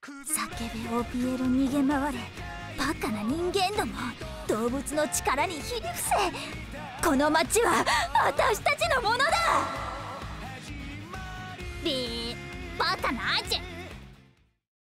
叫べ怯えろ逃げ回れ、バカな人間ども、動物の力にひれ伏せ。この町は私たちのものだ。 バカなアジェ。